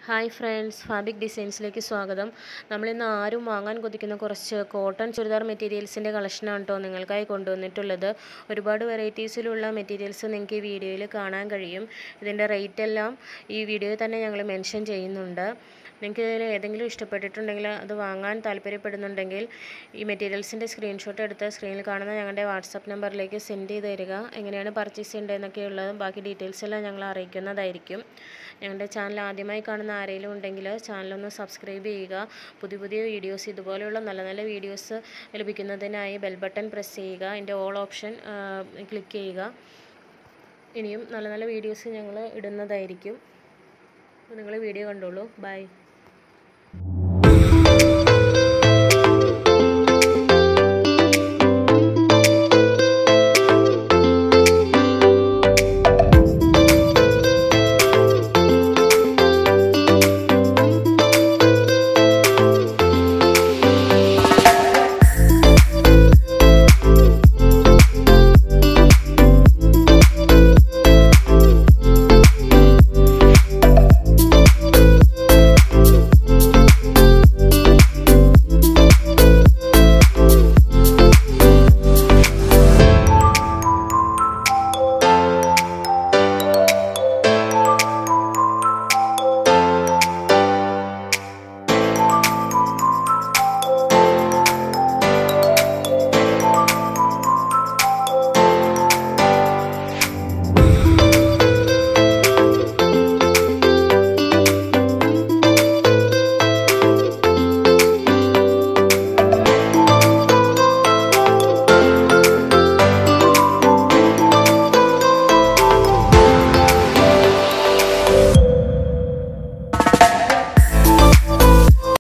Hi friends, ഫാബിക് ഡിസൈൻസിലേക്ക് സ്വാഗതം. നമ്മളിന്ന് ആരും വാങ്ങാൻ കൊതിക്കുന്ന കുറച്ച് കോട്ടൺ ചുരിദാർ മെറ്റീരിയൽസിൻ്റെ കളക്ഷനാണ് കേട്ടോ നിങ്ങൾക്കായി കൊണ്ടുവന്നിട്ടുള്ളത്. ഒരുപാട് വെറൈറ്റീസിലുള്ള മെറ്റീരിയൽസ് നിങ്ങൾക്ക് ഈ വീഡിയോയിൽ കാണാൻ കഴിയും. ഇതിൻ്റെ റേറ്റ് എല്ലാം ഈ വീഡിയോയിൽ തന്നെ ഞങ്ങൾ മെൻഷൻ ചെയ്യുന്നുണ്ട്. നിങ്ങൾക്ക് ഇതിൽ ഏതെങ്കിലും ഇഷ്ടപ്പെട്ടിട്ടുണ്ടെങ്കിൽ അത് വാങ്ങാൻ താല്പര്യപ്പെടുന്നുണ്ടെങ്കിൽ ഈ മെറ്റീരിയൽസിൻ്റെ സ്ക്രീൻഷോട്ട് എടുത്ത് സ്ക്രീനിൽ കാണുന്ന ഞങ്ങളുടെ വാട്സപ്പ് നമ്പറിലേക്ക് സെൻഡ് ചെയ്ത് തരിക. എങ്ങനെയാണ് പർച്ചേസ് ചെയ്യേണ്ടതെന്നൊക്കെയുള്ളതും ബാക്കി ഡീറ്റെയിൽസ് എല്ലാം ഞങ്ങൾ അറിയിക്കുന്നതായിരിക്കും. ഞങ്ങളുടെ ചാനൽ ആദ്യമായി കാണുന്ന ആരെങ്കിലും ഉണ്ടെങ്കിൽ ചാനലൊന്ന് സബ്സ്ക്രൈബ് ചെയ്യുക. പുതിയ വീഡിയോസ്, ഇതുപോലെയുള്ള നല്ല നല്ല വീഡിയോസ് ലഭിക്കുന്നതിനായി ബെൽ ബട്ടൺ പ്രസ് ചെയ്യുക. അതിൻ്റെ ഓൾ ഓപ്ഷൻ ക്ലിക്ക് ചെയ്യുക. ഇനിയും നല്ല നല്ല വീഡിയോസ് ഞങ്ങൾ ഇടുന്നതായിരിക്കും. നിങ്ങൾ വീഡിയോ കണ്ടോളൂ. ബൈ.